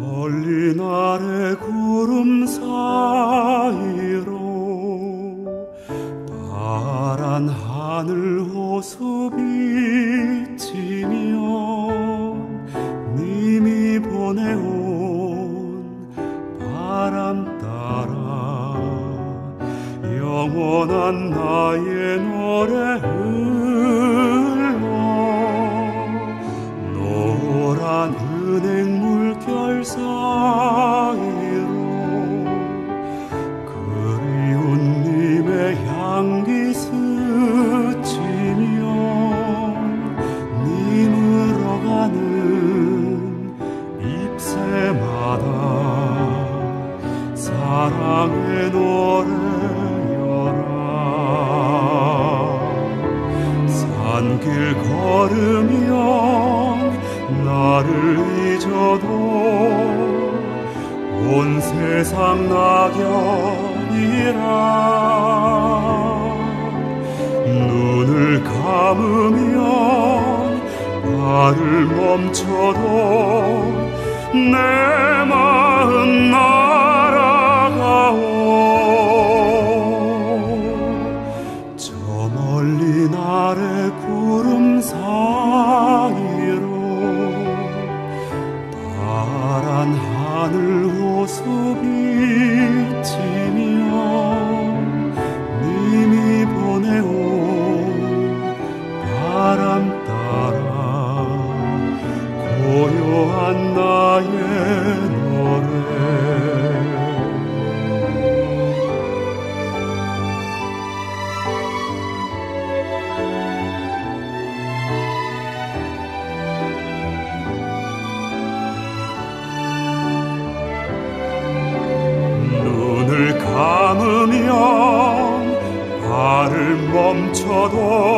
멀린 아래 구름 사이로 파란 하늘 호수 비치며 님이 보내온 바람 따라 영원한 나의 노래 흘러 노란 은행 물결 사이로 그리운 님의 향기 스치며 님으로 가는 잎새마다 사랑의 노래여라. 산길 걸으면 나를 잊어도 온 세상 낙엽이라. 눈을 감으면 발을 멈춰도 내 마음 날아가오. 저 멀리 아래 구름 사이로 파란 하늘 호수 비치며 님이 보내온 바람 따라 고요한 나의 노래. 눈을 감으면 발을 멈춰도